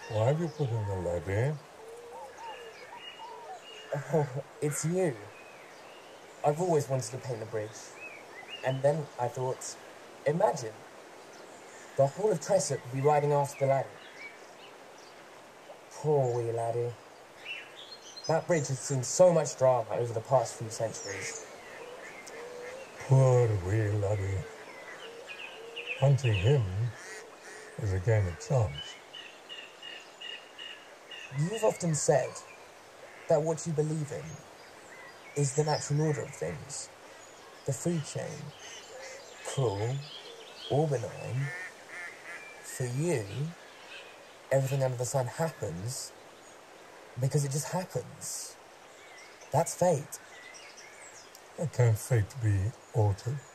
Why have you put in the levy? Oh, it's you. I've always wanted to paint a bridge. And then I thought, imagine, the whole of Tressock would be riding after the laddie. Poor wee laddie. That bridge has seen so much drama over the past few centuries. Poor wee laddie. Hunting him is a game of chance. You've often said that what you believe in is the natural order of things. The food chain. Cruel or benign. For you, everything under the sun happens because it just happens. That's fate. How can fate be altered?